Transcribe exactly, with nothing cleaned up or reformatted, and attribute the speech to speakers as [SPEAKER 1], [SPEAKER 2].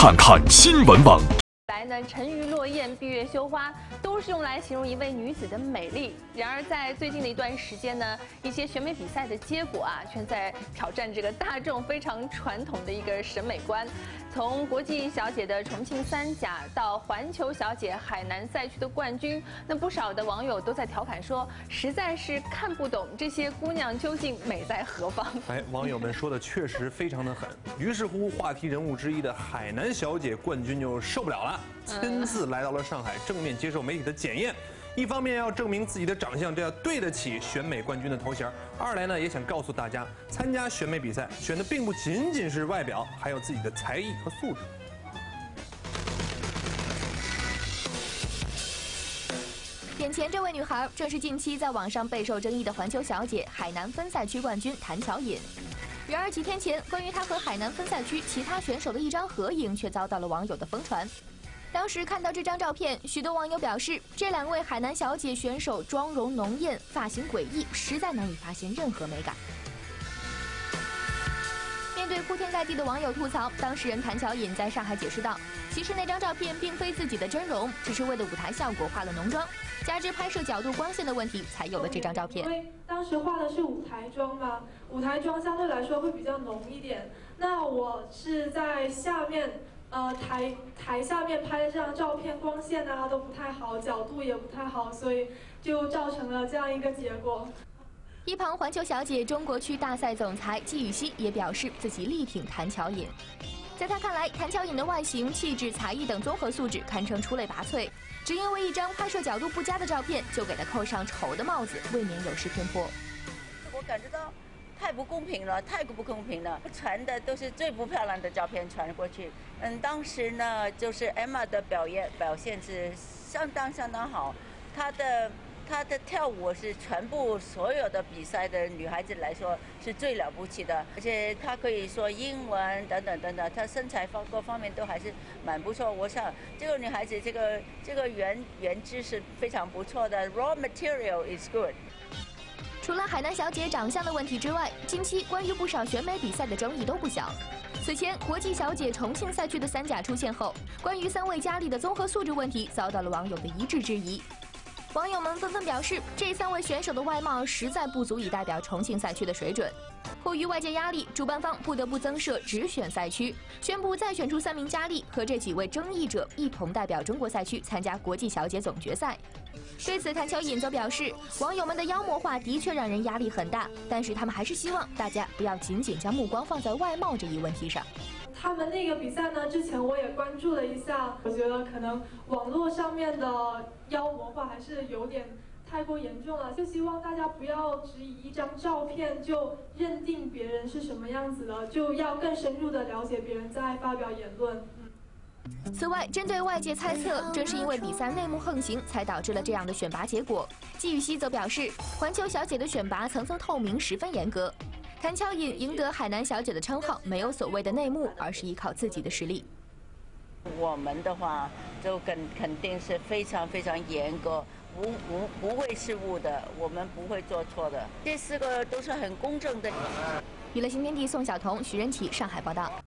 [SPEAKER 1] 看看新闻网。
[SPEAKER 2] 来呢，沉鱼落雁、闭月羞花，都是用来形容一位女子的美丽。然而，在最近的一段时间呢，一些选美比赛的结果啊，却在挑战这个大众非常传统的一个审美观。从国际小姐的重庆三甲到环球小姐海南赛区的冠军，那不少的网友都在调侃说，实在是看不懂这些姑娘究竟美在何方。
[SPEAKER 3] 哎，网友们说的确实非常的狠。于是乎，话题人物之一的海南小姐冠军就受不了了。 亲自来到了上海，正面接受媒体的检验。一方面要证明自己的长相，这要对得起选美冠军的头衔；二来呢，也想告诉大家，参加选美比赛选的并不仅仅是外表，还有自己的才艺和素质。
[SPEAKER 4] 眼前这位女孩，正是近期在网上备受争议的环球小姐海南分赛区冠军谭巧颖。 然而几天前，关于她和海南分赛区其他选手的一张合影，却遭到了网友的疯传。当时看到这张照片，许多网友表示，这两位海南小姐选手妆容浓艳，发型诡异，实在难以发现任何美感。面对铺天盖地的网友吐槽，当事人谭巧颖在上海解释道：“其实那张照片并非自己的真容，只是为了舞台效果化了浓妆，加之拍摄角度、光线的问题，才有了这张照片。”
[SPEAKER 5] 因为当时化的是舞台妆嘛，舞台妆相对来说会比较浓一点。那我是在下面。 呃，台台下面拍的这张照片，光线啊都不太好，角度也不太好，所以就造成了这样一个结果。
[SPEAKER 4] 一旁环球小姐中国区大赛总裁季雨熙也表示自己力挺谭巧颖。在他看来，谭巧颖的外形、气质、才艺等综合素质堪称出类拔萃，只因为一张拍摄角度不佳的照片，就给他扣上丑的帽子，未免有失偏颇。
[SPEAKER 6] 我感觉到。 太不公平了，太不公平了！传的都是最不漂亮的照片传过去。嗯，当时呢，就是 Emma 的表演表现是相当相当好，她的她的跳舞是全部所有的比赛的女孩子来说是最了不起的，而且她可以说英文等等等等，她身材方各方面都还是蛮不错。我想这个女孩子这个这个原原汁是非常不错的 ，raw material is good。
[SPEAKER 4] 除了海南小姐长相的问题之外，近期关于不少选美比赛的争议都不小。此前，国际小姐重庆赛区的三甲出现后，关于三位佳丽的综合素质问题遭到了网友的一致质疑。网友们纷纷表示，这三位选手的外貌实在不足以代表重庆赛区的水准。迫于外界压力，主办方不得不增设只选赛区，宣布再选出三名佳丽和这几位争议者一同代表中国赛区参加国际小姐总决赛。 对此，谭巧颖则表示，网友们的妖魔化的确让人压力很大，但是他们还是希望大家不要仅仅将目光放在外貌这一问题上。
[SPEAKER 5] 他们那个比赛呢，之前我也关注了一下，我觉得可能网络上面的妖魔化还是有点太过严重了，就希望大家不要只以一张照片就认定别人是什么样子的，就要更深入的了解别人再发表言论。
[SPEAKER 4] 此外，针对外界猜测，正是因为比赛内幕横行，才导致了这样的选拔结果。季雨熙则表示，环球小姐的选拔层层透明，十分严格。谭巧颖赢得海南小姐的称号，没有所谓的内幕，而是依靠自己的实力。
[SPEAKER 6] 我们的话，就肯肯定是非常非常严格，不不不会失误的，我们不会做错的。这四个都是很公正的。
[SPEAKER 4] 娱乐新天地宋晓彤、徐仁启上海报道。